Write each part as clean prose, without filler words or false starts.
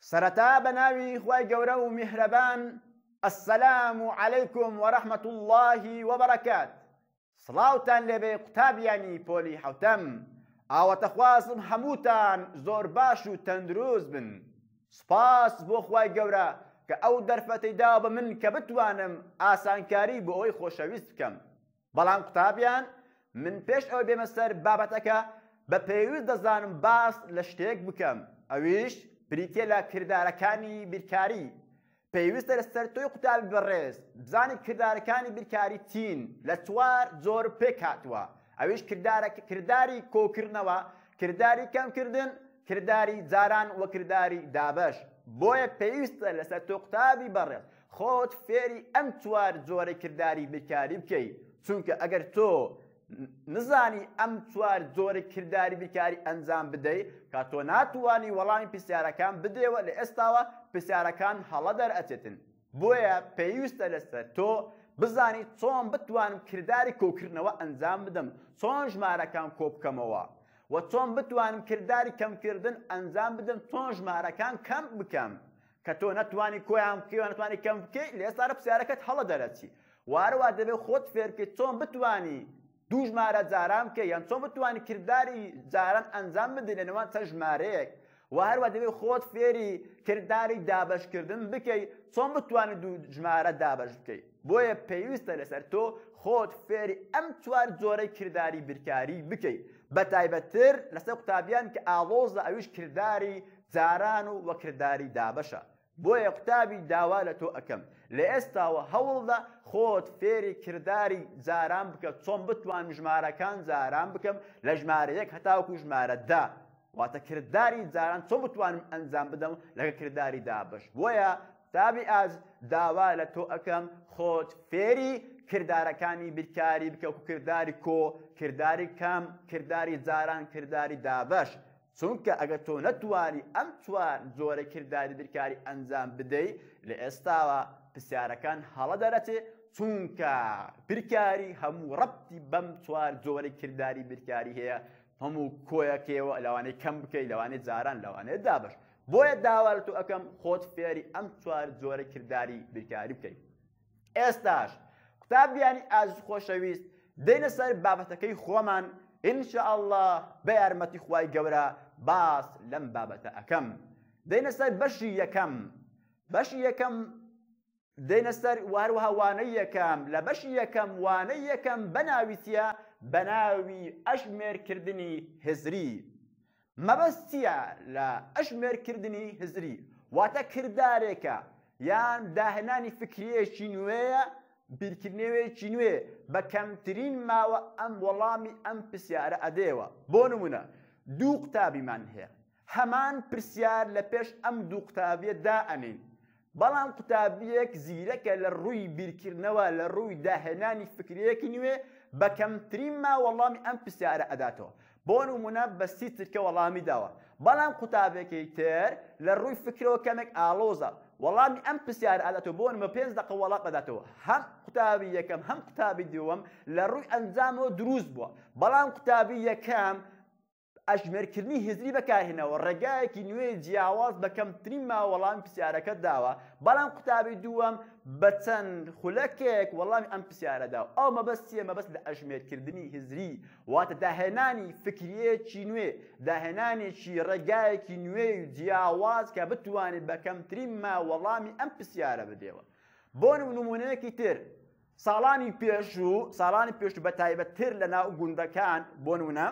سرتا بناوي خواي قورو مهربان السلام عليكم ورحمة الله وبركاته. صلاوتان لبي قتابياني بولي حوتم او تخواسم هموتان زور باشو تندروز بن. سپاس بو خواي قورا كأو درفتي داب من كبتوانم آسانكاري بو اوي خوشويست بكم. بلان قتابيان من پیش او بمسر بابتك بپیوز دزانم باس لشتيك بكم. اويش بریتە لە کردارەکانی بیرکاری پێویستە لەسەر تۆی قوتابی بەڕێز بزانی کردارەکانی بیرکاری چین لە چوار زۆر پێک هاتووە. ئەویش کرداری کۆکردنەوە، کرداری کەمکردن، کرداری جاران و کرداری دابەش. بۆیە پێویستە لەسەر تۆ قوتابی بەڕێز خۆت فێری ئەم چوار زۆرە کرداری بیرکاری بکەیت، چونکە ئەگەر تۆ نزانی ئەم چوار زۆرە کرداری بیرکاری ئەنجام بدەیت کە تۆ ناتوانی وەڵامی پرسیارەکان بدەیەوە لە ئێستاوە پرسیارەکان هەڵە دەرئەچێتن. بۆیە پێویستە لەسەر تۆ بزانی چۆن بتوانم کرداری کۆکردنەوە ئەنجام بدەم، چۆن ژمارەکان کۆ بکەمەوە و چۆن بتوانم کرداری کەمکردن ئەنجام بدەم، چۆن ژمارەکان کەم بکەم کە تۆ نەتوانی کۆیان بکەی و نەتوانی کەم بکەی لە ئێستاە پرسیارەکەت هەڵە دەرەچی. وارەوە دەبێت خۆت فێر بکەیت چۆن بتوانی دوو ژمارە جاران بکەی یان چۆن بتوانی کرداری جاران ئەنجام بدەیت لە نێوان چەند ژمارەیەک. و هەروە دەبێت خۆت فێری کرداری دابەشکردن بکەیت، چۆن بتوانیت دوو ژمارە دابەش بکەیت. بۆیە پێویستە لەسەر تۆ خۆت فێری ئەم چوار زۆرەی کرداری بیرکاری بکەیت، بەتایبەتتر لەسەر قوتابیان کە ئاڵۆزە ئەویش کرداری جاران و کرداری دابەشە. بۆیە قوتابی داوا لە تۆ ئەەکەم لە ئێستاوە هەوڵدا خۆت فێری کرداری جاران بکە، چۆن بتوانم ژمارەکان جاران بکەم لە ژمارە یەک هەتاوەکو ژمارە دا، واتە کرداری جاران چۆن بتوانم ئەنجام بدەم لەگە کرداری دابەش. بۆیە قوتابی ئاز داوا لە تۆ ئەەکەم خۆت فێری کردارەکانی بیرکاری بکە، و کرداری کۆ، کرداری کەم، کرداری جاران، کرداری دابەش. چونکە ئەگەر تۆ نەتوانی ئەم چوار زۆرە کرداری بیرکاری ئەنجام بدەیت لە ئێستاوە پرسیارەکان هەڵە دەرەچێت، چونکە بیرکاری هەموو ڕەبتی بەم چوار زۆرە کرداری بیرکاری هەیە، هەموو کۆیەکەوە لەوانەیە کەم بکەیت، لەوانەیە جاران، لەوانەیە دابەش. بۆیە داوا لە تۆ ئەەکەم خۆت فێری ئەم چوار زۆرە کرداری بیرکاری بکەیت. ئێستاش قوتابیانی ئازیز خۆشەویست دێنە سەر بابەتەکەی خۆمان. ئینشاءالله بە یارمەتی خوای گەورە باس لەم بابەتە ئەەکەم. دێنە سەر بەشی یەکەم. بەشی یەکەم دێنە سەر هەروەها وانەی یەکەم. لە بەشی یەکەم وانەی یەکەم بەناوی بەناوی ئەژمێرکردنی هزری. مەبەست چییە لە ئەژمێرکردنی هزری؟ واتە کردارێکە یان داهێنانی فکرەیەکی نوێیە، بیرکردنەوەیەکی نوێ بە کەمترین ماوە ئەم وەڵامی ئەم پرسیارە ئەدەیەوە. بۆ نمونە دوو قوتابیمان هەیە، هەمان پرسیار لە پێش ئەم دوو قوتابیە دائەنین، بەڵام قوتابیەک زیرەکە لە ڕووی بیرکردنەوە، لە ڕووی داهێنانی فکرەیەکی نوێ بە کەمترین ما وەڵامی ئەم پرسیارە ئەداتەوە. بۆ نمونە بە سی ترکە وەڵامی داوە، بەڵام قوتابێکی تر لە ڕووی فکرەوە کەمێک ئاڵۆزە، وەڵامی ئەم پرسیارە ئەداتەوە. بۆ نمە 5 دقە وەڵام ئەداتەوە. هەم قوتابی یەکەم هەم قوتابی دووەم لە ڕووی ئەنجامەوە دروست بووە، بەڵام قوتابی یەکەم ئەژمێرکردنی هزری بەکارهێنەوە، ڕێگایەکی نوێی جیاواز بە کەمترین ماوە وەڵامی پرسیارەکە داوە، بەڵام قوتابی دووەم بە چەند خولەکێک وەڵامی ئەم پرسیارە داوە. ئەو مەبەست چییە؟ مەبەست لە ئەژمێرکردنی هزری، واتە داهێنانی فکرەیەکی نوێ، داهێنانێکی ڕێگایەکی نوێی جیاواز کە بتوانێت بە کەمترین ماوە وەڵامی ئەم پرسیارە بدێەوە. بۆ نمونەیەکی تر ساڵانی پێشوو بە تایبەتتر لە ناو گوندەکان، بۆ نمونە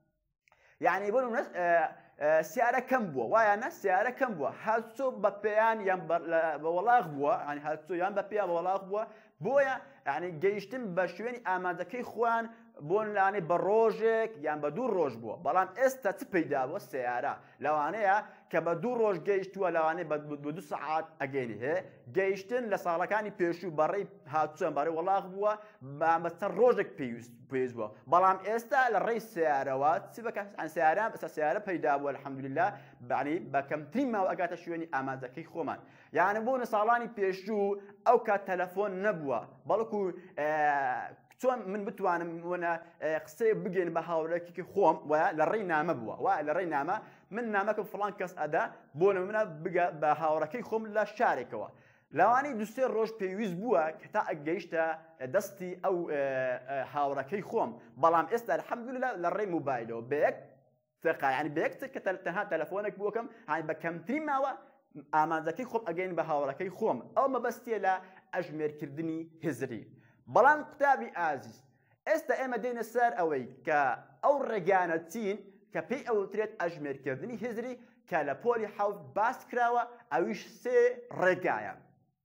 یعنی بۆ نمونە سیارە کەم بووە، وایانە سیارە کەم بووە، هەرچۆ بە پێیان یان بە وەڵاغ بووە، ینی هەرچۆ یان بە پێیان بە وەڵاغ بووە. بۆیە ینی گەیشتن بە شوێنی ئامادەکەی خۆیان بۆ لانەی بە ڕۆژێک یان بە دوو ڕۆژ بووە، بەڵام ئێستا چ پەیدا بووە؟ سیارە لەوانەیە کە بە دوو ڕۆژ گەیشتووە، لەوانەیە بە 2 سەعات ئەگەینی هەیە. گەیشتن لە ساڵەکانی پێشوو بەڕێی هاتووە بەڕێی وەڵاغ بووە، بە چەند ڕۆژێک پێویست بووە، بەڵام ئێستا لە ڕێی سیارەوە چ بکات؟ سیارە پەیدا بووە الحەمدولله، بە کەمترین ماوە ئەگاتە شوێنی ئامادەکەی خۆمان. یعنی بۆ ساڵانی پێشوو ئەو کات تەلەفۆن نەبووە، بەڵکو چۆن من بتوانم وەنە قسەی بگەین بە هاوڕێکی خۆم وە لە ڕێی نامە بووە وە لە ڕێی نامە من نامەکەم فڵان کەس ئەدا بۆ نمونە بگە بە هاوڕەکەی خۆم لە شارێکەوە لەوانەی دوسێ ڕۆژ پێویست بووە کە تا ئەگەیشتە دەستی ئەو هاوڕەکەی خۆم بەڵام ئێستا الحەمدولillah لە ڕێی موبایلەوە بەیەک دقیقە یعنی بەیەک کە تەنها تەلەفۆنێک بووەکەم هاانی بە کەمترین ماوە ئامانجەکەی خۆم ئەگەین بە هاوڕەکەی خۆم ئەو مەبەستیە لە ئەژمێرکردنی هزری بەڵام قوتابی ئازیز ئێستا ئێمە دێنە سەر ئەوەی کە ئەو ڕێگانە چین کە پێی ئەوترێت ئەژمێرکردنی هزری کە لە پۆلی حەوت باس کراوە ئەویش سێ ڕێگایە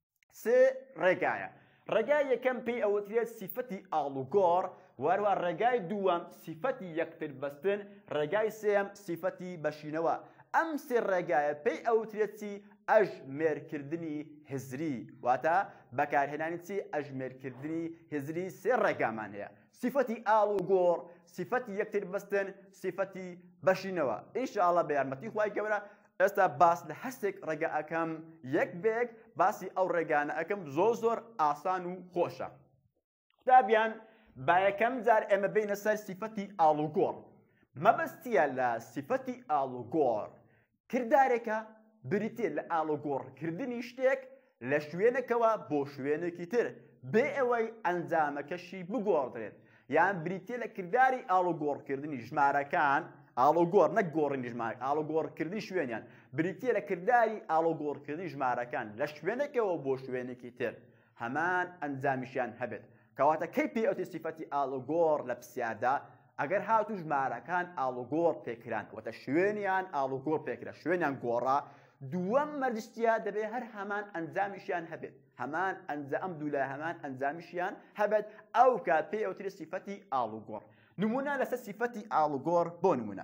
ڕێگای یەکەم پێی ئەوترێت سیفەتی ئاڵوگۆڕ وەروە ڕێگای دووەم سیفەتی یەکتر بەستن ڕێگای سێم سیفەتی بەشینەوە ئەم سێ ڕێگایە پێی ئەوترێت چی ئەژمێرکردنی هزری واتە بەکارهێنانی چی ئەژمێرکردنی هزری سێ ڕێگامان هەیە سیفەتی ئاڵوگۆڕ سیفەتی یەکتر بەستن سیفەتی بەشینەوە ئینشاءالله بە یارمەتی خوای گەورە ئێستا باس لە هەستێک ڕێگا ئەەکەم یەک بێک باسی ئەو ڕێگانە ئەەکەم زۆر ئاسان و خۆشە قوتابیان با یەکەم جار ئێمە بینە سەر سیفەتی ئاڵوگۆڕ مەبەستیە لە سیفەتی ئاڵوگۆڕ کردارێکە بریتێ لە ئاڵوگۆڕکردنی شتێک لە شوێنێکەوە بۆ شوێنێکی تر بێ ئەوەی ئەنجامەکەشی بگۆڕدرێت یان بریتێ لە کردداری ئاڵوگۆڕکردنی ژمارەکان ئاڵوگۆڕ نەک گۆڕینی ژمارە ئاڵوگۆڕکردنی شوێنیان بریتێ لە کردداری ئاڵوگۆڕکردنی ژمارەکان لە شوێنێکەوە بۆ شوێنێکی تر هەمان ئەنجامیشیان هەبێت کەواتە کەی پێی ئەوتی سیفەتی ئاڵوگۆڕ لە پرسیاردا ئەگەر هاتو ژمارەکان ئاڵوگۆڕ پێکران وەتە شوێنیان ئاڵوگۆڕ پێکرا شوێنیان گۆڕا دووەم مەرجستیا دەبێت هەر هەمان ئەنجامیشیان هەبێت هەمان ئەم دوولای هەمان ئەنجامیشیان هەبێت ئەو کات پێی ئەوترێت سیفەتی ئاڵوگۆڕ نمونە لەسەر سیفەتی ئاڵوگۆڕ بۆ نمونە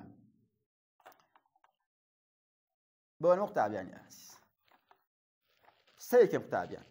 بۆ نمونە قوتابیانی ئازیز سەیەکەم قوتابیان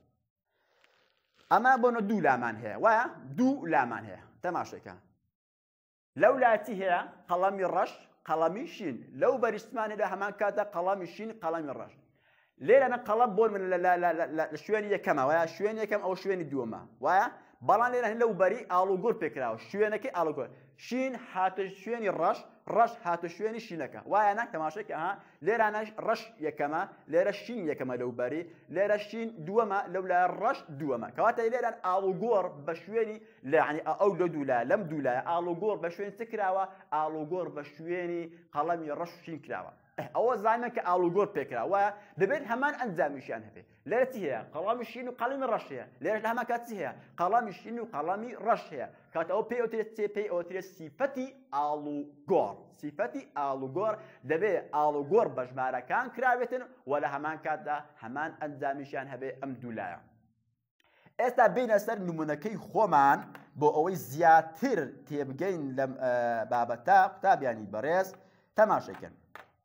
ئەمە بۆنە دوو لامان هەیە وایە دوو لامان هەیە تەماشەکە لەو لاتی هەیە قەڵەمی ڕەش قەڵەمی شین لەو بەریشتمانێدا هەمان کاتە قەڵەمی شین قەڵەمی ڕەش لێرەنە قەڵەم بۆ من لە شوێنی یەکەمە وایە شوێنی یەکەم ئەو شوێنی دووەمە وایە بەڵام لێرە لەو بەری ئاڵوگۆڕ پێکراوە شوێنەکەی ئاڵوگۆڕ شین هاتە شوێنی ڕەش هاتە شوێنی شینەکە وایە ناک تەماشەکە ها لێرانە ڕەش یەکەمە لێرە شین یەکەمە لەو بەری لێرە شین دووەمە لەولای ڕەش دووەمە کەواتە لێران ئاڵوگۆڕ بە شوێنی یعنی ئەو لە دوولایە لەم دوولایە ئاڵوگۆڕ بە شوێنی چ کراوە ئاڵوگۆڕ بە شوێنی قەڵەمی ڕەش شین کراوە ئەوە زانمە کە ئاڵوگۆڕ پێکراوە دەبێت هەمان ئەنجامیشیان هەبێت لێرە چی هەیە قەڵەمی شین و قەڵەمی ڕەش هەیە لێرە لە هەمان کات چی هەیە قەڵەمی شین و قەڵەمی ڕەش هەیە کات ئەو پێی ئەوترێت چێ پێی ئەوترێت سیفەتی ئاڵوگۆڕ سیفەتی ئاڵوگۆڕ دەبێت ئاڵوگۆڕ بە ژمارەکان کراوێتن و لە هەمان کاتدا هەمان ئەنجامیشیان هەبێت ئەم دوولایە ئێستا بینە سەر نمونەکەی خۆمان بۆ ئەوەی زیاتر تێبگەین لەم بابەتە قوتابیانی بەڕێز تەماشەکەن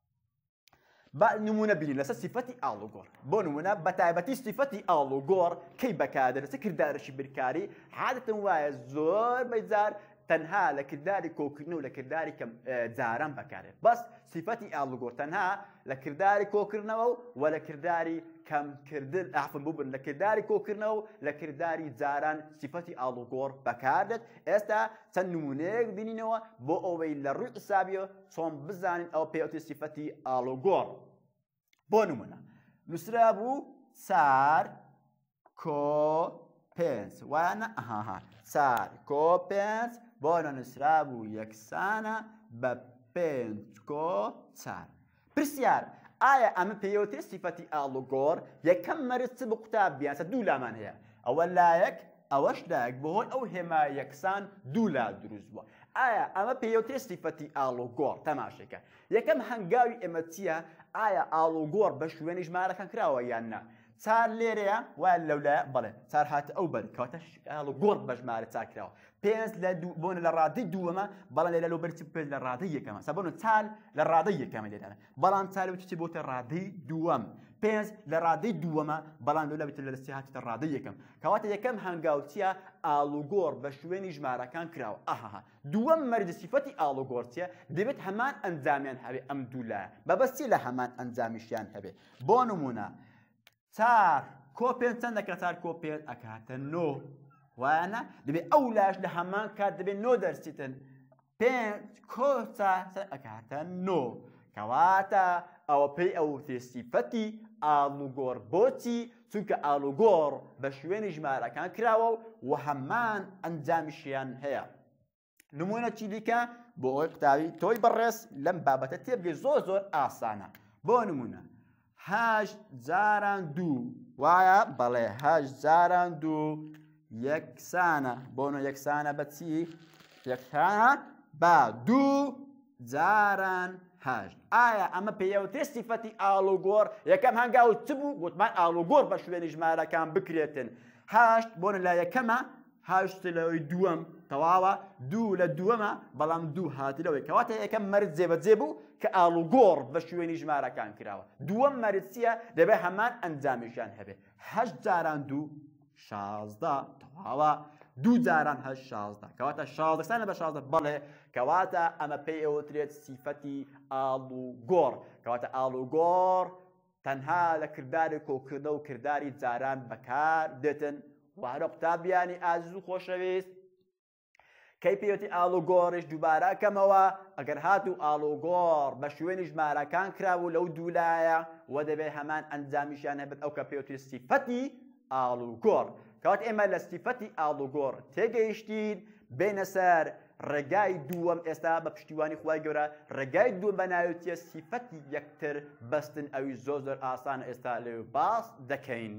با نمونە بینین لەسەر سیفەتی ئاڵوگۆڕ بۆ نمونە بە تایبەتی سیفەتی ئاڵوگۆڕ کەی بەکاردێت چ کردارێکی برکاری عادەتەن وایە زۆر بەجار تەنها لە کردداری کۆکردن و لە کردداری کەم جاران بەکارێت بەس سیفەتی ئاڵوگۆڕ تەنها لە کردداری کۆکردنەوە و لە کردداری کەمکردن ئافن بووبن لە کردداری کۆکردنەوە و لە کردداری جاران سیفەتی ئاڵوگۆڕ بەکاردێت ئێستا چەند نمونەیەک بینینەوە بۆ ئەوەی لە ڕووی قسابیەوە چۆن بزانین ئەو پێوتری سیفەتی ئاڵوگۆڕ بۆ نمونە نووسرا بوو 4 کۆ 5 وانە ئەها 4 کۆ 5 بۆنە نووسرا بوو یەکسانە بە 5 کۆ 4 پرسیار ئایا ئەمە پێوتری سیفەتی ئاڵوگۆڕ یەکەم مەرج چ بە قوتابیان دوو لامان هەیە ئەوە لایەک ئەوەش لایەک بەهۆی ئەو هێما یەکسان دوو لا دروست بووە ئایا ئەمە پێوتری سیفەتی ئاڵوگۆڕ تەماشەکە یەکەم هەنگاوی ئێمە چییە ئایا ئاڵوگۆڕ بە شوێنی ژمارەکان کراوە یان نا چار لێرەیە وایە لەولایە بەڵێ چار هاتە ئەو بەر کەواتە ئاڵوگۆڕ بە ژمارە چاکراوە 5 بۆنە لە ڕادەی دووەمە بەڵام لێرە لەو بەرچی 5 لە ڕادەی یەکەمە سەبەنە چال لە ڕادەی یەکەمە لێرانە بەڵام چال وچی بۆتە ڕادەی دووەم 5 لە ڕادەی دووەمە بەڵام لەولا بێتە لە دەستی هاتیتە ڕادەی یەکەم کەواتە یەکەم هەنگاوچیە ئاڵوگۆڕ بە شوێنی ژمارەکان کراوە ئاها دووەم مەرج سیفەتی ئاڵوگۆڕ چیە دەبێت هەمان ئەنجامیان هەبێ ئەم دوولایە بەبەستی لە هەمان ئەنجامیشیان هەبێ بۆ نمونە 4 کۆ 5 چەند دەکات 4 کۆ 5 ئەکاتە 9 وانە دەبێت ئەو لاش لە هەمان کات دەبێت نۆ دەرسیتن پێنج کۆچە ئەکاتە نۆ کەواتە ئەوە پێی ئەو تێسیفەتی ئاڵوگۆڕ بۆچی چونکە ئاڵوگۆڕ بە شوێنی ژمارەکان کراوە و هەمان ئەنجامیشیان هەیە. نمونەکی دیکە بۆ ئەوی قوتابی تۆی بەڕێز لەم بابەتە تێبگەی زۆر ئاسانە. بۆ نمونە 8 جاران 2 وایە؟ بەڵێ 8 جاران 2 یەکسانە. بۆ نۆ یەکسانە بە چی؟ یەکسانە بە 2 جاران 8. ئایا ئەمە پێیەوتێ سیفەتی ئاڵوگۆڕ؟ یەکەم هەنگاو چ بوو؟ گوتمان ئاڵوگۆڕ بە شوێنی ژمارەکان بکرێتن. 8 بۆ نە لە یەکەمە، 8 لەوەی دووەم تەواوە، 2 لە دووەمە، بەڵام 2 هاتی لەوەی کەواتە یەکەم مەرج جێبەجێ بوو کە ئاڵوگۆڕ بە شوێنی ژمارەکان کراوە. دووەم مەرج چییە؟ دەبێت هەمان ئەنجامیشیان هەبێت. 8 جاران 2 16 تەواوە. 2 جاران 8 16 کەواتە 16 بە 16 بەڵێ کەواتە ئەمە پێی ئەوترێت سیفەتی ئاڵوگۆڕ. کەواتە ئاڵوگۆڕ تەنها لە کرداری کۆکردە و کرداری جاران بەکار دێتن. وارە قوتابیانی ئازیز و خۆشەویست کەی پێوتی ئاڵوگۆڕش دووبارە کەمەوە ئەگەر هاتوو ئاڵوگۆڕ بە شوێنی ژمارەکان کراو لەو دوولایە و دەبێت هەمان ئەنجامیشیان هەبێت ئەو کە پێوتی سیفەتی ئاڵوگۆڕ. کەواتە ئێمە لە سیفەتی ئاڵوگۆڕ تێگەیشتین بێنە سەر ڕێگای دووەم. ئێستا بە پشتیوانی خوای گەورە ڕێگای دووەم بەناویتیە سیفەتی یەکتر بەستن. ئەوی زۆر ئاسانە ئێستا لێ باس دەکەین.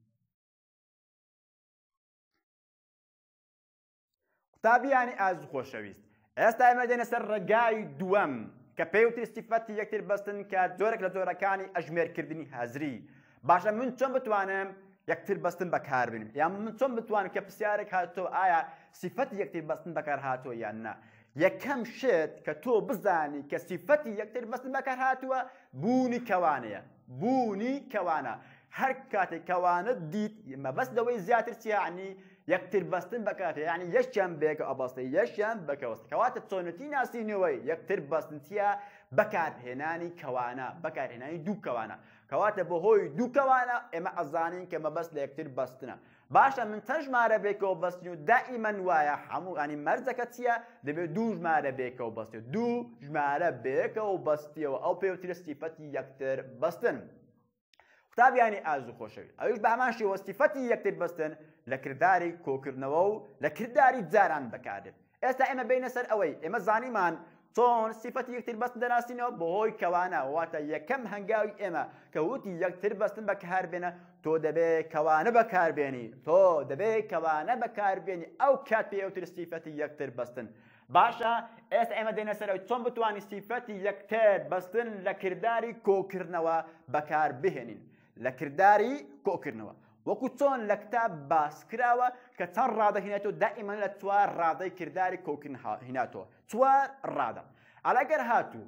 قوتابیانی ئازیز و خۆشەویست ئێستا ئێمە دێنە سەر ڕێگای دووەم کە پێوتری سیفەتی یەکتر بەستن کە جۆرێک لە جۆرەکانی ئەژمێرکردنی هەزری. باشە من چۆن بتوانم یەکتر بەستن بەکاربێنم؟ یان من چۆن بتوانم کە پرسیارێک هاتۆ ئایا سیفەتی یەکتر بەستن بەکار هاتووە یان نا؟ یەکەم شت کە تۆ بزانی کە سیفەتی یەکتر بەستن بەکار هاتووە بوونی کەوانەیە. بوونی کەوانە. هەر کاتێک کەوانت دیت مەبەست لەوەی زیاتر چیە؟ یعنی یەکتر بەستن بەکاتێ، یعنی یەکیان بێکە ئەبەستە یەکیان بەکەوەستە. کەواتە چۆنەتی ناسینەوەی یەکتر بەستن چیە؟ بەکارهێنانی کەوانە، بەکارهێنانی دوو کەوانە. کەواتە بەهۆی دوو کەوانە ئێمە ئەزانین کە مەبەست لە یەکتر بەستنە. باشە من چەند ژمارە بێکەوە بەستنی و دائیمەن وایە هەموو ینی مەرجەکە چییە؟ دەبێت دوو ژمارە بێکەوە بەستی. دوو ژمارە بێکەوە بەستیەوە ئەو پێوترە سیفەتی یەکتر بەستن. قوتابیانی ئازیز و خۆشەویست ئەویش بە هەمان شێوە سیفەتی یەکتر بەستن لە کرداری کۆکردنەوە و لە کرداری جاران بەکاردێت. ئێستا ئێمە بینە سەر ئەوەی ئێمە زانیمان چۆن سیفەتی یەکتر بەستن دەناسینەوە بەهۆی کەوانە. واتە یەکەم هەنگاوی ئێمە کە وتی یەکتر بەستن بەکاربێنە تۆ دەبێت کەوانە بەکاربێنی. تۆ دەبێت کەوانە بەکاربێنی ئەو کات پێوتر سیفەتی یەکتر بەستن. باشە ئێستا ئێمە دێنە سەرەوەی چۆن بتوانین سیفەتی یەکتر بەستن لە کرداری کۆکردنەوە بەکار بهێنین. لە کرداری کۆکردنەوە وەکو چۆن لە کتاب باس کراوە کە چەند ڕادە هێنێتەوە دائیمەن لە 4 ڕادەی کرداری کۆکردن هێناتەوە. 4 ڕادە. ئەگەر هاتوو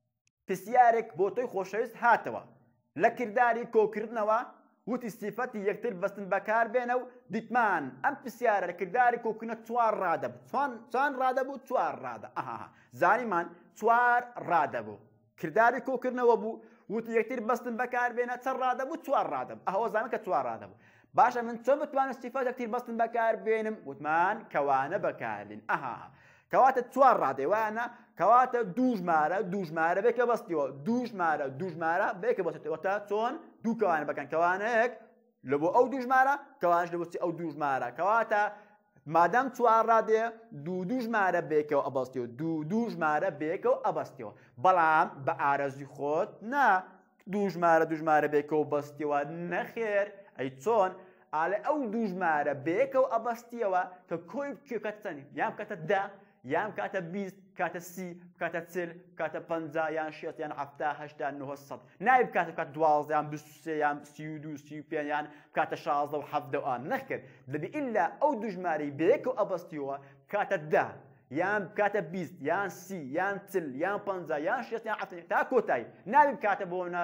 پرسیارێک بۆ تۆی خۆشەویست هاتەوە لە کرداری کۆکردنەوە وتی سیفەتی یەکتر بەستن بەکاربێنە و دیتمان ئەم پرسیارە لە کرداری کۆکردنە 4 ڕادە بوو. چەند ڕادە بوو؟ 4 ڕادە. زانیمان 4 ڕادە بوو. کرداری کۆکردنەوە بوو وتی یەکتر بەستن بەکاربێنە چەند ڕادە بوو؟ 4 ڕادە بوو. ئەوە زانم کە 4 ڕادە بوو. باشە من چۆن بتوانم سیفەت یەکتر بەستن بەکاربێنم؟ وتمان کەوانە بەکاردێن. کەواتە 4 ڕادەی وانە کەواتە دوو ژمارە بێکە بەستیەوە. دوو ژمارە بێکە بەستێتەوە تا چۆن دوو کەوانە بەکەن. کەوانەیەک لە بۆ ئەو دوو ژمارە، کەوانش لە بۆچی ئەو دوو ژمارە. کەواتە مادام 4 ڕادەیە دوو ژمارە بێکەوە ئەبەستیەوە. دوو ژمارە بێکەوە ئەبەستیەوە. بەڵام بە ئارەزوی خۆت نا دوو ژمارە بێکەوە بەستیەوە نەخێر. ئەی چۆن؟ ئالێ ئەو دوو ژمارە بێکەوە ئەبەستیەوە کە کۆی بکێکەت چەندی؟ یان کاتە 10 یان کاتە 20 کاتە 30 کاتە 40 کاتە 50 یان 60 یان 70 80 90 100 نایب کاتە کات 12 یان 23 یان 32 35 یان کاتە 16 و 17 ئان نەخێر. دەبێ ئیلا ئەو دوو ژمارەی بێکەوە ئەبەستیەوە کاتە 10 یان کاتە 20 یان 30 یان 40 یان 50 یان 60 یان 70 تا کۆتایی نابێت کاتە بۆنە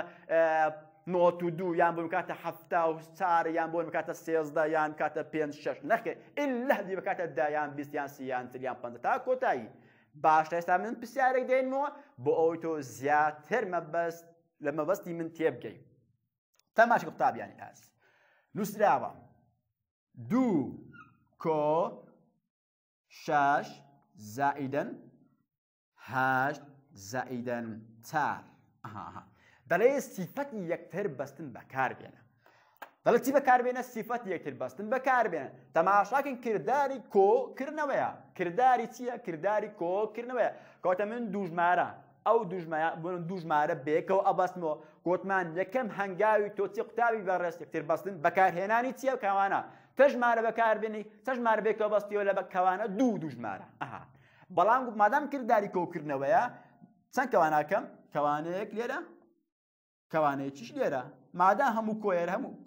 92 یان بۆ کاتە 74 یان بۆ کاتە 13 یان کاتە 5-6 نەخێر. ئیلا هەدی بە کاتە 10 یان 20 یان 30 یان 40 یان 50 تا کۆتایی. باشە ئێستا من پرسیارێک دێنمەوە بۆ ئەوەی تۆ زیاتر مەبەست لە مەبەستی من تێبگەی. تەماشا قوتابیانی ئاز نووسراوە 2 كو شاش زائدا هاش زائدا تار دلي صفة يكتر بستن بكار بينا دلي تي بكار بينا صفة يكتر بستن بكار بينا تماشاكن كرداري كو كرنويا كرداري تيا كرداري كو كرنويا كوتا من دوجمارا او دوجمارا بيك او اباسمو كوتمان يكم هنگاوي توتي قتابي برس يكتر بستن بكار هناني تيا كوانا تجمارا بكار بيني تجمارا بيك او بستي ولا بكوانا دوجمارا بلام مادام كرداري كو كرنويا سن كوانا كم كوانيك ليرا كوانيك چش ليرا مادام همو كوير همو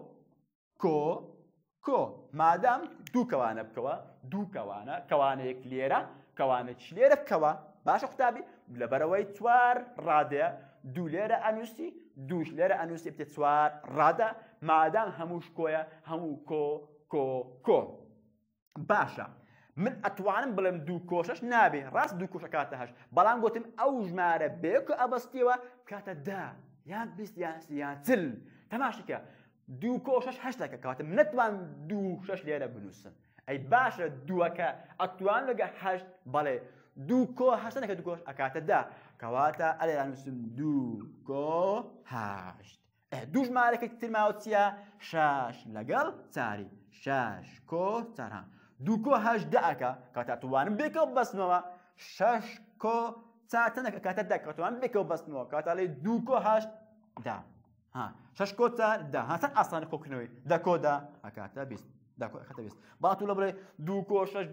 كو مادام دو كوانا بكوا دو كوانا كوانيك ليرا كوانيك چش ليرا بكوا باش اختابي لبروي توار راده دو ليرا انوسي دوش ليرا انوسي بتت توار راده مادام هموش كويا همو كو باشا من اتوانم بلم دو كوشش نابي راس دو كوش كاتهاش بلان قوتم او جماره بيكو ابستيوا كاتا دا يان بيست يان تل تماشيكا دو كوشش هشتاكا كاتم نتوان دو شش ليرا بنوسن اي باشا دوكا اتوان لغا هشت بالي دو كو هشتاكا دو كوش اكاتا دا كواتا الي رانوسم دو كو هشت دو جماره كتير ماوتيا شاش لقل تاري شاش كو تارها دوكو هاش داكا كاتا توان بيكو بسنوا شاش كو تاتنا كاتا داكا توان بيكو بسنوا كاتا لي دوكو هاش دا شاش كو تا دا سن اصلا كوكنوي دا كودا كاتا بيست دا كاتا بيست باتو لبري دوكو شاش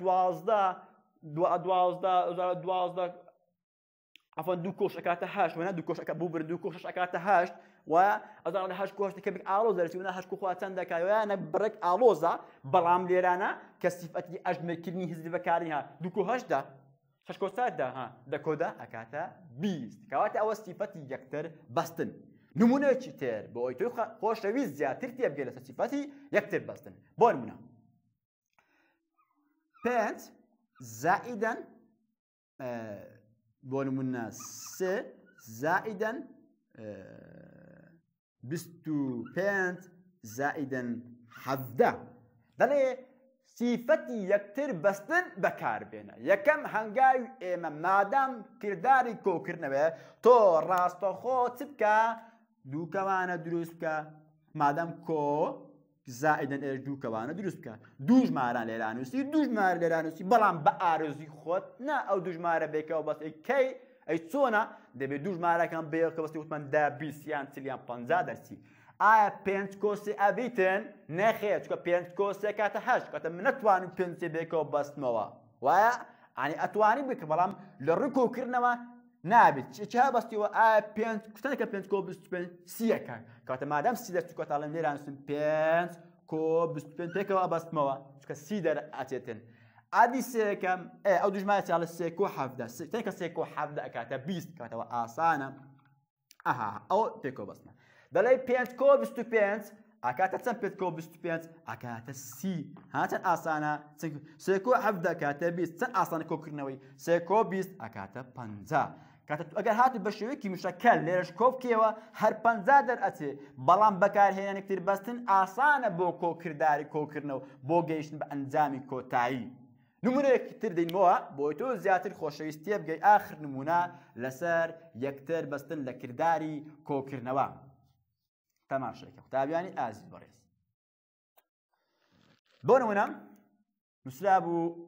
دوازدا عفوا دوكو شكاتا هاش وانا دوكو شكا بوبر دوكو شكاتا هاش وأظن هاش كوش تكبك آلوزا لسي وانا هاش كوخواتان داكا وانا برك آلوزا برام ليرانا كصفتي أجمل كدني هزي بكاريها دوكو هاش دا هاش كوستات دا دا كودا أكاتا بيست كواتا أول صفتي يكتر بستن نمونه چتر بوي توي خوش روي زياتر تيب جلسة صفتي يكتر بستن بون منا بنت زائدا بون منا س زائدا بستو بنت زائدا حفدة دلي صفتي يكتر بستن بكار بينا يكم هنگاي ايما مادام كرداري كو كرنوه تو راستو خو تبكا دو كوانا دروس بكا مادام كو زائدا ايش دو كوانا دروس بكا دوج ماران ليرانوسي دوج مار ليرانوسي بلان بارزي خود نا او دوج مارا بيكا وبس كي اي تسونا دبي دوج مارا كان بيكا بس وتمن دا بيسيان تليان 50 درسي پنج کوسی ابیتن نخیر چون پنج کوسی کات هش کات منتوانی پنج بیکو باست موا و یعنی اتوانی بیک بالام لرکو کرنوا نابت چه باستی و پنج کتنی که پنج کو بیست پنج سیه کار کات مادام سیده تو کات علم نیرانسون پنج کو بیست پنج بیکو باست موا چون سیده اتیتن عادی سیکم او دوجماتی على سیکو حفده تنی که سیکو حفده کات بیست کات و آسانه او بیکو باست ما دلای پنج کو بیست پنج اکات تن پنج کو بیست پنج اکات سی هاتن آسانه سیکو حفده کات بیست تن آسانه کو کرنوی سیکو بیست اکات پنجا كانت اگر هات بشويكي مشكل ليش كوف كيوا هر 50 دراتي بلان بكار هنا كثير بستن آسانه بو كو كرداري كو كرنو بو جيشن بانزامي كو تاعي نمونه كثير دين موا بويتو زياتر خوشويستي بقى اخر نمونه لسر يكتر بستن لكرداري كو كرنوا تمام شيكه تابعني عزيز بريس بونمونه مسلابو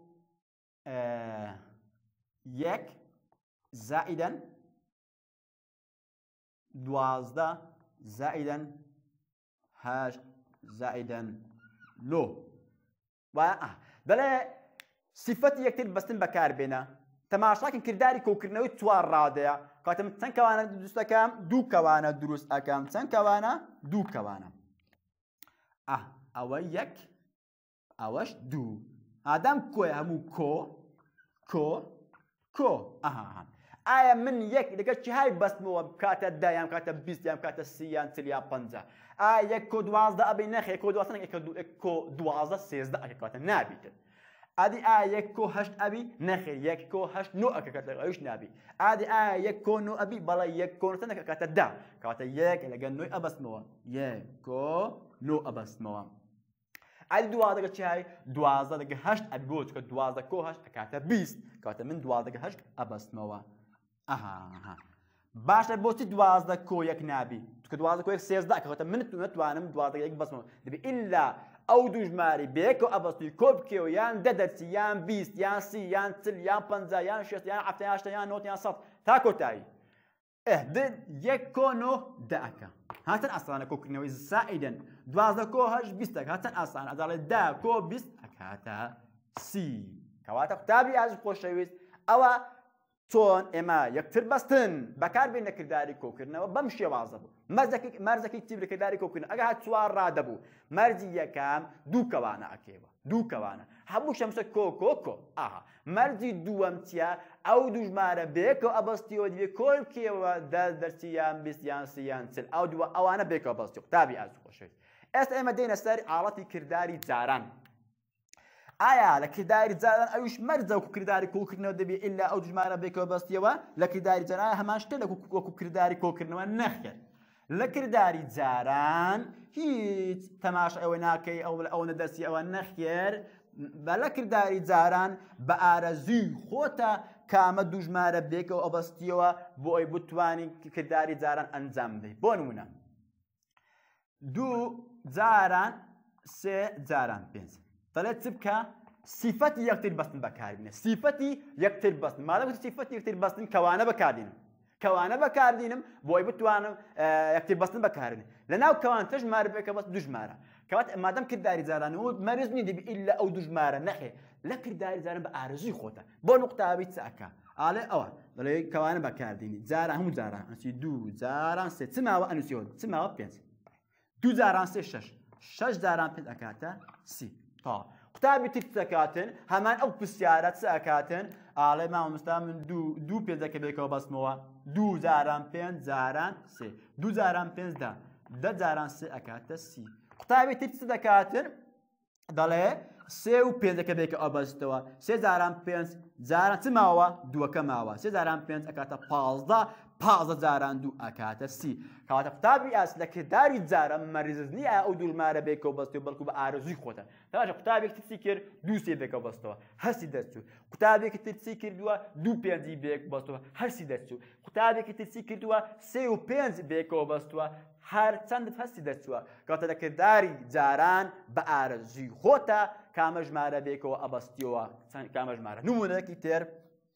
يك زائدا دوازده زائدا هاش زائدا لو و دله صفتي يكتر بستن بكار بينا تماشاكن كرداري كو كرنوي توار راديا كاتم تن كوانا دروس اكام دو كوانا دروس اكام تن كوانا دو كوانا او يك اوش دو ادم كو همو كو آیا من یک دیگه چه های بس مو کات دایم کات 20 یم کات 30 تلیا 50 یک کو 12 ابی نخ کو 12 یک کو 12 13 کات نابیت ادی یک کو 8 ابی نخ یک کو 8 نو کات ایش نابی ادی یک کو نو ابی بلا یک کو تن کات دا کات یک لگن نو ابس مو یک کو نو ابس مو عادی 12 چی هی 12.8 ئەبی کە 12.8 ئەکاتە 20 کاتە من 12.8 ئەبەستمەوە ئەها باشە بۆچی 12.1 نابی کە 12.1 13 کەواتە من نتوانم 12.1 بەسمەوە دەبێت ئیلا ئەو دوو ژمارە بەیەکەوە ئەبەستی کۆ بکەوە یان 10 دەرسی یان 20 یان 30 یان 40 یان 50 یان 60 یان 70 یان 80 یان 90 یان 100 تا کۆتایی یەک کۆنۆ دەکە هاتن ئاسانە کۆکردنەوەی زائیدەن 12.8 20 هاتن ئاسانە ئەداڵێ 10 کۆ 20 ئەکاتە 30 کەواتە قوتابی ئازیز خۆشەویست ئەوە چۆن ئێمە یەکتر بەستن بەکاربێن لە کردداری کۆکردنەوە بەم شێوازە بوو مەرزەکەی چی لە کردداری کۆکردن ئەگە هات چوار ڕادەبوو مەرجی یەکەم دوو کەوانە ئەکێوە دوو کەوانە هەموو شەمسە کۆ ئاها مەرجی دووەم چیە ئەو دوو ژمارە بێکەوە ئەبەستیەوە دەبێت کۆی بکەوە 10 دەرسی یان 20 یان 30 یان 40 ئەو دووە ئەوانە بێکەوە بەستی قوتابی ئازیز خۆشەویست ئێستا ئێمە دێنە سەر حاڵەتی کردداری جاران ئایا لە کردداری جاران ئەویش مەرجە وەکو کردداری کۆکردنەوە دەبێت ئیلا ئەو ژمارە بێکەوە بەستیەوە لە کردداری جاران هەمان شتە لە وەکو کردداری کۆکردنەوە نەخێت لە کردداری جاران هیچ تەماش ئەوە ناکەی ئەوە دەرسی ئەوە نەخێر بە لە کردداری جاران بە ئارەزوی خۆتە کامە دوو ژمارە بێکەوە ئەبەستیەوە بۆ ئەوی بتوانی کردداری جاران ئەنجام بدەیت بۆ نمونە دوو جاران سێ جاران پێنج دەڵێت چ بکە سیفەتی یەکتر بەستن بەکاربێنێ سیفەتی یەکتر بەستن مادام سیفەتی یەکتر بەستن کەوانە بەکاردێنم کەوانە بەکاردێنم بۆی بتوانم یەکتر بەستن بەکاربێنێ لەناو کەوان تە ژمارە بێکە بەست دوو ژمارە کەواتە مادام کردداری جارانەوە مەرج نیە دەبێت ئیلا ئەو دوو ژمارە نەخێ لە کردداری جاران بە ئارەزوی خۆتە بۆ نقطاوی چ ئەکا ئاڵێ ئەوە دەڵێ کەوانە بەکاردێنی جاران هەموو جاران ئەنووسی دوو جاران سێ چ ماوە ئەنووسیەوە چ ماوە پێنج دوو جاران سێ شەش جاران پێنج ئەکاتە سی تا قوتابی تر دەکاتن هەمان ئەو پرسیارە چ ئەکاتن ئاڵێ مامۆستا من دوو پێنجەکە بێکەوە بەستمەوە دوو جاران پێنج جاران سێ دوو جاران پێنج دە جاران سێ ئەکاتە سی قوتابی تر چ دەکاتن دەڵێ سێ و پێنجەکە بێکە ئەبەستەوە سێ جاران پێنج جاران چ ماوە دووەکە ماوە سێ جاران پێنج ئەکاتە پازدە جاران دوو ئەکاتە سی کەواتە قوتابی ئاس لە کردداری جارە مەرز نییە ئەو دوو ژمارە بێکەوە بەستەوە بەڵکو بە ئارەزوی خۆتە تاشە قوتابێکی ترسی کرد دوو سێ بێکەوە بەستەوە هەرسی دەرچوو قوتابێکی ترسی کردووە دوو پێنجی بێک بەستەوە هەرسی دەرچوو قوتابێکی ترسی کردووە سێ و پێنج بێکەوە بەستووە هەر چەندت هەستی دەرچووە کەواتە لە کردداری جاران بە ئارەزوی خۆتە کامە ژمارە بێکەوە ئەبەستیەوە کامە ژمارە نمونەیەکی تر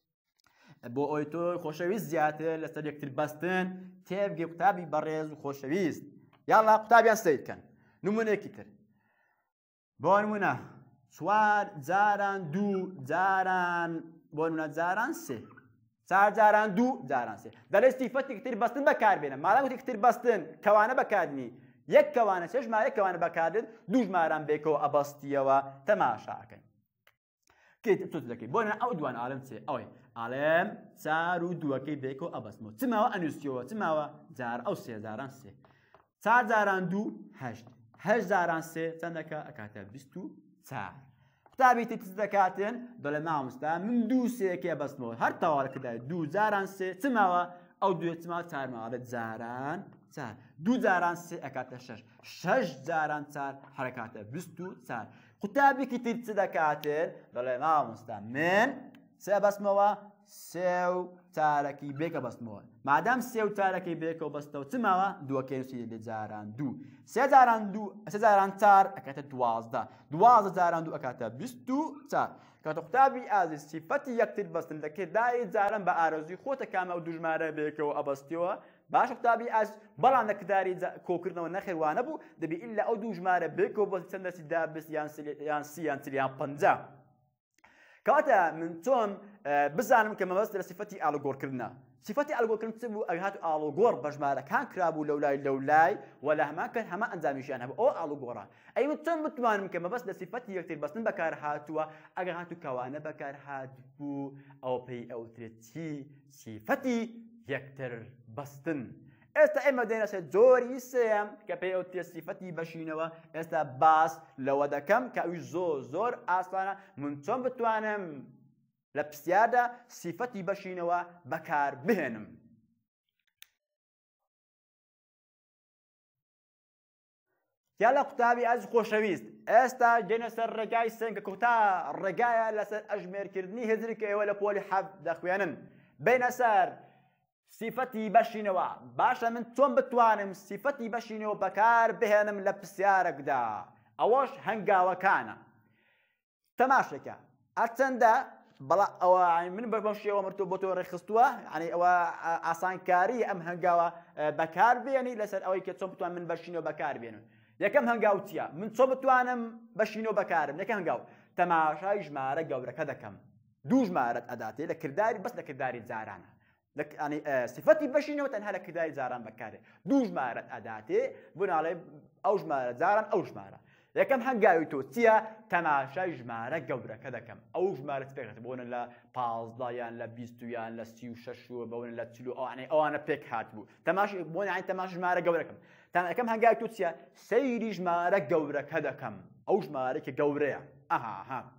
بۆ ئەوی تۆ خۆشەویست زیاتر لەسەر یەکتر بەستن تێبگێ قوتابی بەڕێز و خۆشەویست یاڵا قوتابیان سەیر بکەن نمونەیەکی تر بۆ نمونە چوار جاران دوو جاران بۆ نمونە جاران سێ چار جاران دوو جاران سێ دەڵێ سیفەتی یەکتر بەستن بەکاربێنە مادام یەکتر بەستن کەوانە بەکاردنی یەک کەوانە سێ ژمارە کەوانە بەکاردن دوو ژماران بێکەوە ئەبەستیەوە تەماشاکەن دەکەی بۆ ئەو دوان ئاڵم چێ ئەوەی ئاڵێم چار و دووەکەی بێکەوە ئەبەستمەوە چ ماوە ئەنووسیەوە چ ماوە جار ئەو سێ جاران سێ چار جاران دوو هەشت جاران سێ چەندەکە ئەکاتە 24 قوتابی تر دەکاتن دەڵێ مامۆستا من دوو سێکێ بەستمەوە هەر تەواو کردای دوو جاران سێ چ ماوە ئەو دوێ چ ماوە چار ماوە جاران چار دوو جاران سێ ئەکاتە شەش جاران چار هەرەکاتە 24 قوتابێکی تر چ دەکاتن دەڵێ مامۆستا من سێ بەستمەوە سێ و چارەکی بێکە بەستمەوە مادام سێ و چارەکەی بێکەوە بەستەوە چ ماوە دووەکەی نووسی لێ جاران دوو سێ جاران چار ئەکاتە 12 جاران دوو ئەکاتە 24 کاتە قوتابی ئازیز سیفەتی یەکتر بەستن لە کردداری جاران بە ئارەزوی خۆتە کامە ئەو دوو ژمارە بێکەوە ئەبەستیەوە باش قوتابی ئاز بەڵام لە کردداری کۆکردنەوە نەخێوانە بوو دەبێت ئیلا ئەو دوو ژمارە بێکەوە بەست چەند دەستی دا 20 یان 30 یان 40 یان 50 کەواتە من چۆن بزانم کە مەبەست لە سیفەتی ئاڵوگۆڕکردنە سیفەتی ئاڵوگۆڕکردن چ بوو ئەگە هاتوو ئاڵوگۆڕ بە ژمارەکان کرابوو لەولای و لە هەمان کات هەمان ئەنجامیشیان هەبوو ئەو ئاڵوگۆڕە ئەی من چۆن بتوانم کە مەبەست لە سیفەتی یەکتر بەستن بەکار هاتووە ئەگە هاتوو کەوانە بەکار هاتبوو ئەو پێی ئەوترێت چی سیفەتی یەکتر بەستن ئێستا ئێمە دێنە سەر جۆری سێم کە پێی ئەوترێت سیفەتی بەشینەوە ئێستا باس لەوە دەکەم کە ئەوی زۆر ئاسانە من چۆن بتوانم لە پرسیاردا سیفەتی بەشینەوە بەکار بهێنم يلا قطابي از خوشويست استا جنس الرجاي سنك كوتا الرجاي لسر اجمر كردني هزرك ولا بولي حب دخوانن بين سر صفتي بشينوا باشا من توم بتوانم صفتي بشينوا بكار بهنم لبسيارك دا اوش هنگا وكانا تماشكا اتندا بلا او من بمشي ومرتو بوتو رخصتوا يعني او اسان كاري ام هنگا بكار بيني لسر اوي كتوم بتوان من بشينوا بكار بينو يكم هنگاوتيا من توم بتوانم بشينوا بكار يكم هنگاو تماشا جماره گورك هذا كم دو جماره اداتي لكرداري بس لكرداري زارانا لك يعني صفتي بشينه وتنها لك كداي زاران بكاري دو جمارة أداتي بنا عليه أو جمارة زاران أو جمارة يكم هنجاوي توتيا تماشى جمارة جورة كذا كم أو جمارة فكرة بونا لا باز يان لا بيستو يان لا سيو ششو بونا لا تلو أو يعني أو أنا بيك هاتبو تماشى بونا يعني تماشى جمارة جورة كم كم هنجاوي توتيا سيري جمارة جورة كذا كم أو جمارة كجورة ها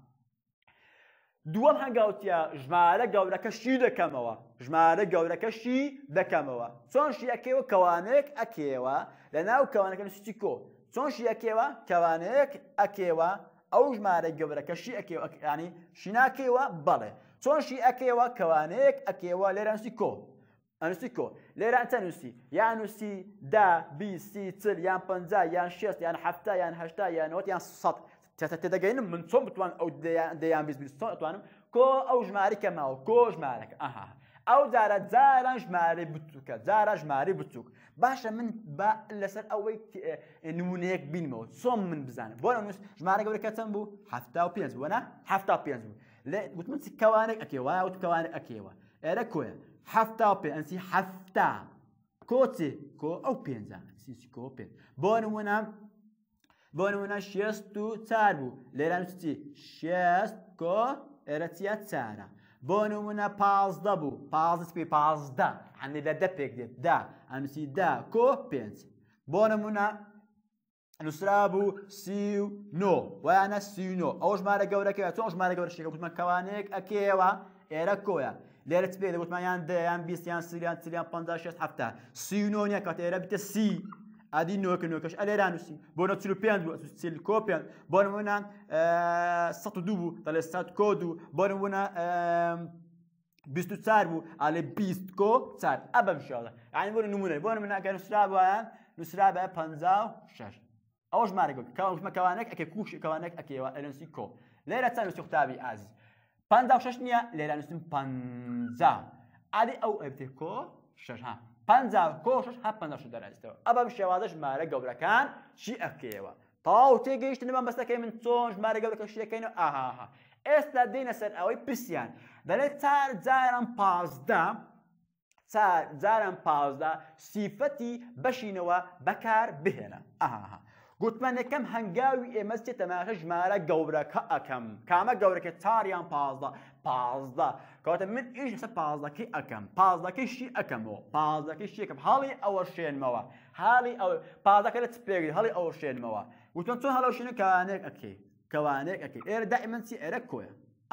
دوام هنگاوتیا جماره گورکشی دکموا جماره گورکشی دکموا چونشی اکیو کوانک اکیوا لناو کوانک نستیکو چونشی اکیوا کوانک اکیوا او جماره گورکشی اکیوا يعني شناکیوا باله چونشی اکیوا کوانک اکیوا لرانستیکو انستیکو لرانتنوسی یعنی سی دا بی سی تل یان پنجا یان شست یان هفتا یان هشتا یان نوت یان صد تتدقين من صوب توان أو ديان بيز بالصوت توانم كو أو جماري كما أو كو جمارك أو زارت زارا جماري بتوكا زارا جماري بتوك باشا من با لسر أوي نمونيك بين موت صوم من بزانه بونا نوس جماري قبل كاتم بو حفتا وبينز وانا حفتا وبينز بو لا وتمسك كوانك أكيوا وتكوانك أكيوا إيه كويا حفتا وبينز حفتا كوتي كو أو بينزا سيسي كو بين بونا ونا بونمونا شيستو تاربو ليرانستي شيست كو ارتيا تارا بونمونا پازدا بو پازد بي پازدا عندي دا بيك دا انسي دا كو بينز بونمونا نسرابو سيو نو وانا سيو نو اوش مارا گورك توش مارا گورك شي قلت ما كوانيك اكيوا ايرا كويا ليرت بي قلت ما يان يان 20 يان 30 يان 15 حتى سيو نو نيا كات ايرا بت سي ادي نوكش اليرانوسي بونو تلو بياندو تسيل كوبيان بونونا ساتو دوبو تال سات كودو بونونا بيستو تساربو على بيست كو تسار ابا ان شاء الله يعني بونو نمونه بونو من كان نسرابا بانزاو شاش اوش ماريكو كاوش ما كوانك اكي كوش كوانك اكي الانسي كو ليرا تسانو سختابي از بانزاو شاشنيا ليرانوسي بانزاو ادي او ابتكو شاش ها پنجاه کوشش ها 50 درجه ابا بشوادش ماره گورکان شی اکیوا تاو تيجيش نبان بس كي من تونج ماره گورک شی کینو اها استدينا سر اوي بسيان دل تار زارن پازدا صفتي بشينوا بكار بهنا اها قلت من كم هنگاوي مسجد تماش ماره گورک اكم كما گورک تاريان پازدا كوتا من ايش حسب پازدا كي اكم پازدا كي شي اكمو پازدا كي شي اكم حالي اول شين موا حالي او پازدا كي تسبيغ حالي اول شين موا قلت من هلو شنو كوانك اكي اير دائما سي اركويا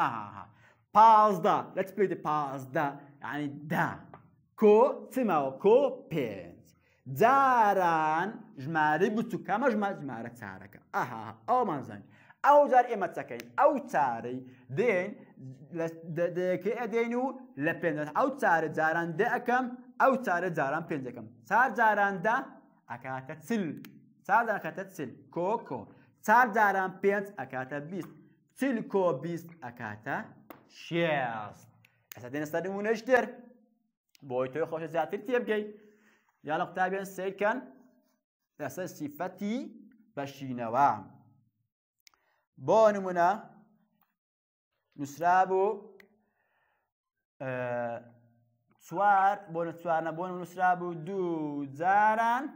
پازدا let's play the پازدا يعني دا كو تماو كو بينز زاران جماري بتو كما جمارة تارك او منزل او زار اما تسكين او تاري دين كي ادينو لبين او تاري زاران دا اكم او تاري زاران بينزكم صار زاران دا اكاتا تسل صار زاران اكاتا تسل كوكو صار زاران بينز اكاتا بيست تسل كو بيست اكاتا شيست اسادين استدمون اشتر بويتو خوش زياتر تيبقي يلا قتابين السيد كان اساس صفتي بشينوا بونمونا نسرابو سوار بونو نسرابو دو زاران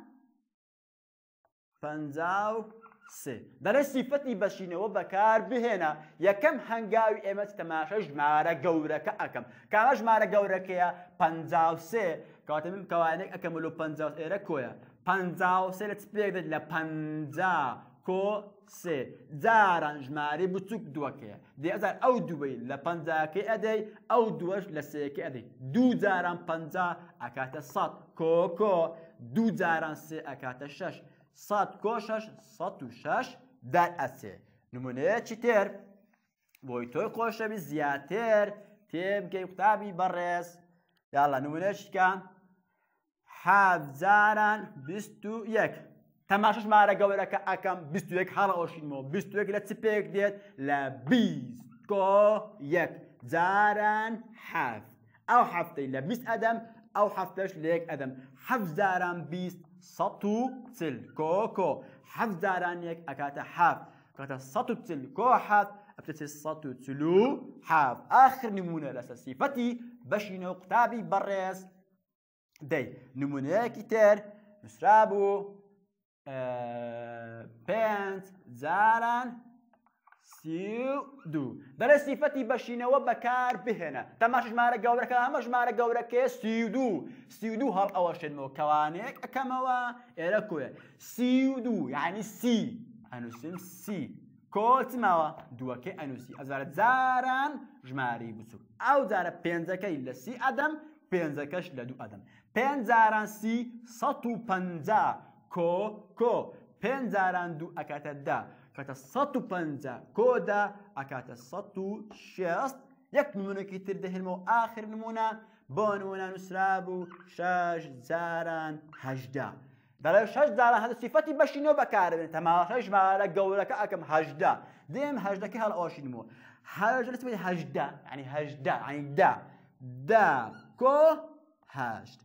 پنجاو سه در صفتي بشينوا بكار بهنا يا كم هنگاوي امت تماشا جماره گورك اكم كما جماره گورك يا پنجاو سه كاتم كوانك اكملو پنجاو ايرا كويا پنجاو سه let's play لا پنجا كو سه زاران جماري بتوك دوكيا دي ازار او دوبي لا پنجا كي ادي او دوش لسه كي ادي دو زاران پنجا اكاتا صد كو دو زاران سه اكاتا شش 100 کۆشەش 106 دار ئەچێ. نمونەیەکی تر بۆی تۆی خۆشەویست زیاتر تێبگەی قوتابی بەڕێز. یاڵا نمونەیەکە 7,021 تەماشا ژمارە گەورەکە ئەەکەم 21 هەڵە ئۆشینمەوە 21 لە چ پێک دێت لە 21 جاران حەف ئەو هەفتەی لە 20 ئەدەم ئەو هەفتەش لە 1 ئەدەم 7,020 140 کۆکۆ 7,001 ئەکاتە حەف کاتە 140 کۆ حەف ئەبتێت 140 ئاخر نمونە لەسەر سیفەتی بەشینەوە قوتابی بەڕێز دەی. نمونەیەکی تر نووسرا بوو 5,032 دەڵێ سیفەتی بەشینەوە بەکار بهێنە. تەماشا ژمارە گەورەکە هەمە ژمارە گەورەکەیە 32 هەڵ ئەوەشێنمەوە کەوانەیەک ئەەکەمەوە ئێرە کوێ 32 یعنی سی ئەنووسم سی کۆچمەوە دووەکەی ئەنووسی ئەزارە جاران ژماری بچووک ئەو جارە پێنجەکەی لە 30 ئەدەم پێنجەکەش لە 2 ئەدەم 5 جاران 30 150 کۆ 5 جاران 2 ئەکاتە 10 کاتە 150 کۆدا ئەکاتە 160. یەک نمونەکی تر دەهێنمەوە ئاخر نمونە بۆ نمونە نووسرا بوو 6 جاران 18 دەڵێ 6 جاران هەدە سیفەتی بەشینەوە بەکاربێنێت. تەماشای ژمارە گەورەکە ئەکەم 18 دێم 18کە هەڵ ئەوەشینمەوە 18 ینی 10 کۆ 8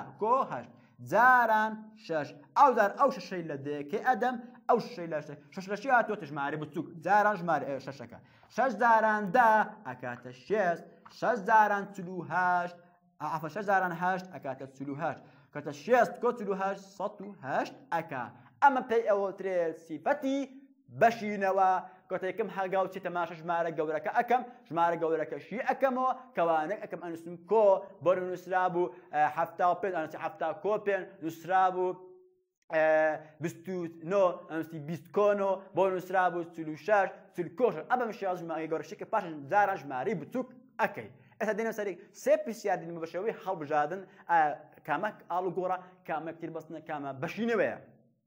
جاران 6 ئەو جار ئەو شەشەی لە دەیەکەی ئەدەم ئەو شەشەی لە شەش لەشی هاتووەتە ژمارە بچووک جاران ژمارە شەشەکە 6 جاران 10 ئەکاتە 6 6 جاران 48 6 جاران 8 ئەکاتە 48 کاتە 6 کۆ 48 108 ئەکا. ئەمە پێی ئەوەترێت سیفەتی بەشینەوە کۆتە یەکەم هەنگاو چی تەماشا ژمارە گەورەکە ئەەکەم ژمارە گەورەکەشی ئەەکەمەوە کەوانێک ئەەکەم ئەنووسم کۆ بۆ نووسرا بوو 75 ئەنووسی 70 کۆ پێن نووسرا بوو 29 ئەنووسی 20 کۆنۆ بۆ نووسرا بوو 46 کۆشە ئەمە شێواز ژمارە گەورەشەکە پاشان جاران ژمارەی بچووک ئەەکەی. ئێستا دێنە سەری سێ پرسیار دێنمە بەشێوەی هەڵبژاردن کامە ئاڵوگۆڕە کامە کتێر بەستنە کامە بەشینەوەیە.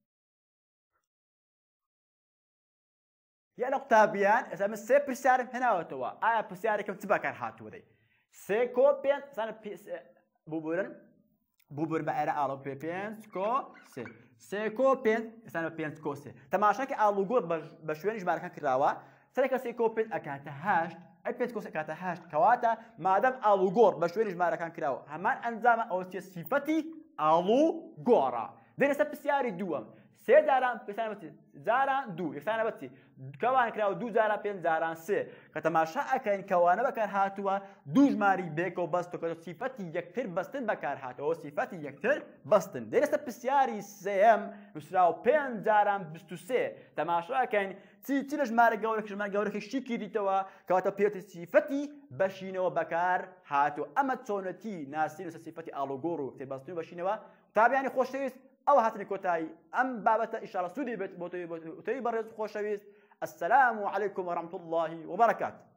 یا لە قوتابیان ئێستا من سێ پرسیارم هێناوەتەوە ئایا پرسیارێکم چ بەکار هاتووە دەی سێ کۆ پێنج ببورن بە ئێرە ئاڵۆ پێ 5 کۆ سێ کۆ پێنج ئێستا بە 5 کۆ سێ تەماشاکە ئاڵوگۆڕ بە شوێنی ژمارەکان کراوە سەرێکە سێ کۆ پێنج ئەکاتە 8 ئەی 5 کۆ ئەکاتە 8 کەواتە مادەم ئاڵوگۆڕ بە شوێنی ژمارەکان کراوە هەمان ئەنجامە ئەوە چیە سیفەتی ئاڵوگۆڕە. دێنە سەر پرسیاری دووەم سێ جاران پێسانە بەچی جاران 2 یەکسانە بەچی کەوان کراوە 2 جاران 5 جاران 3 کە تەماشا ئەکەین کەوانە بەکار هاتووە دوو ژماری بێکەوە بەستەوە کە سیفەتی یەکتر بەستن بەکار هاتەوە سیفەتی یەکتر بەستن. دێنە سەر پرسیاری سێەم نووسراوە 5 جاران 23 تەماشا ئەکەین چی لە ژمارە گەورەکە شیکی دیتەوە کەواتە پێوتە سیفەتی بەشینەوە بەکار هاتووە. ئەمە چۆنەتی ناسین لەسەر سیفەتی ئاڵوگۆڕ و کتێب بەستنی بەشینەوە قوتابیانی خۆشەویست ئەو هاتنی کۆتایی ئەم بابەتە ئینشاءالله سوودی بێت بۆ تۆی بەڕێز خۆشەویست. السلام عليكم ورحمة الله وبركاته.